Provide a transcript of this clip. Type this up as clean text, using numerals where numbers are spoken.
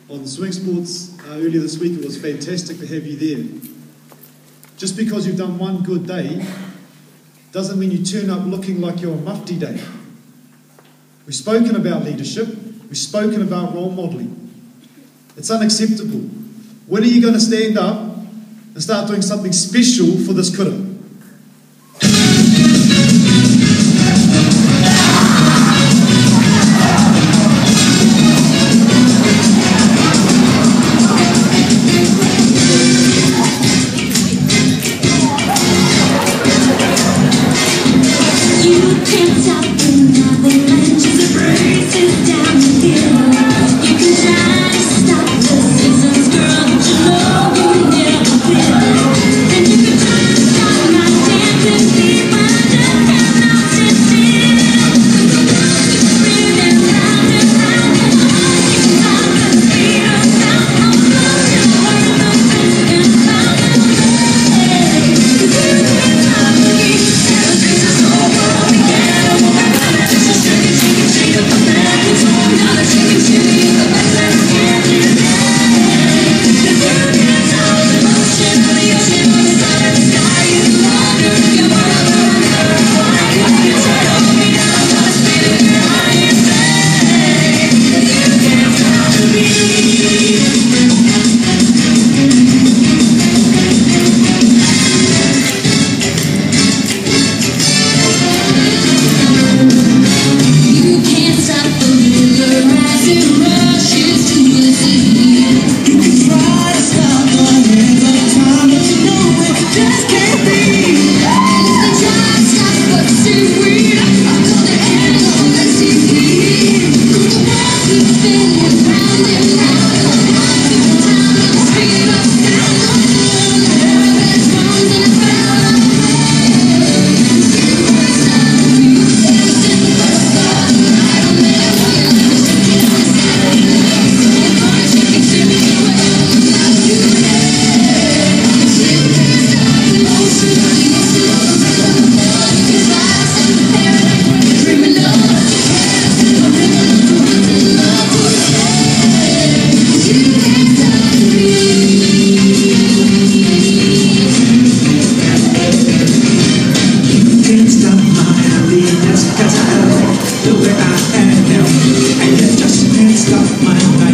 on Swing Sports earlier this week. It was fantastic to have you there. Just because you've done one good day doesn't mean you turn up looking like you're a mufti day. We've spoken about leadership. We've spoken about role modelling. It's unacceptable. When are you going to stand up and start doing something special for this kura? The way I am, and you just can't stop my life.